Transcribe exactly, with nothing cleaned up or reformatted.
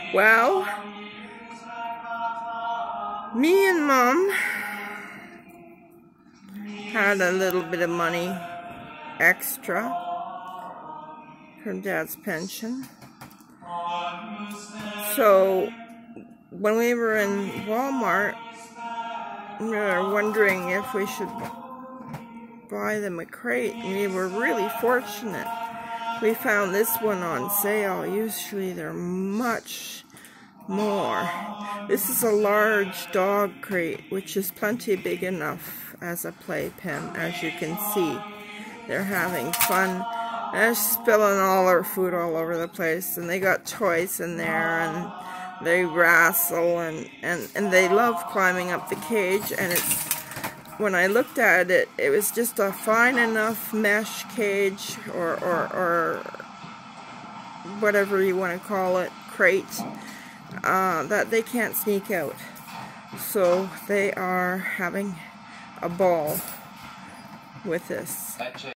Well, me and Mom had a little bit of money extra from Dad's pension. So when we were in Walmart, we were wondering if we should buy them a crate, and we were really fortunate. We found this one on sale. Usually they're much more. This is a large dog crate, which is plenty big enough as a playpen. As you can see, they're having fun. They're spilling all their food all over the place, and they got toys in there, and they wrestle, and, and, and they love climbing up the cage. And it's, when I looked at it, it was just a fine enough mesh cage, or, or, or whatever you want to call it, crate, uh, that they can't sneak out. So they are having a ball with this.